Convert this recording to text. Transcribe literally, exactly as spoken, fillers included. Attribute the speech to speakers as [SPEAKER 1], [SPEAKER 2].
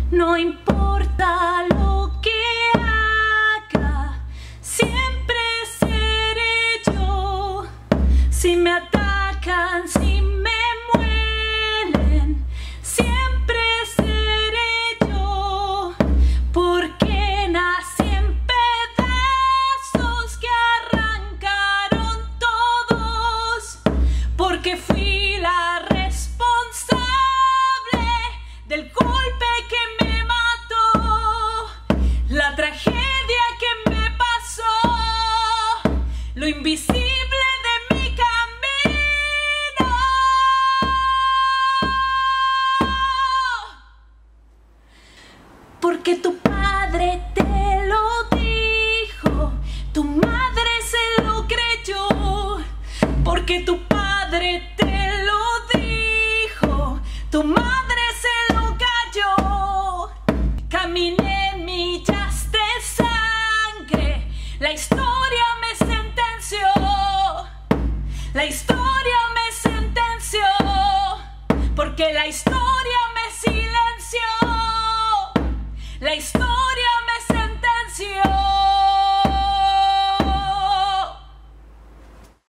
[SPEAKER 1] No importa lo que haga, siempre seré yo. Si me atacan, si me muelen, siempre seré yo. Porque nací en pedazos que arrancaron todos. Porque fui la responsable del golpe que me mató, la tragedia que me pasó, lo invisible de mi camino. Porque tu padre te lo dijo, tu madre se lo creyó. Porque tu padre te lo dijo, tu madre se lo cayó. Caminé millas de sangre, la historia me sentenció. La historia me sentenció, porque la historia me silenció. La historia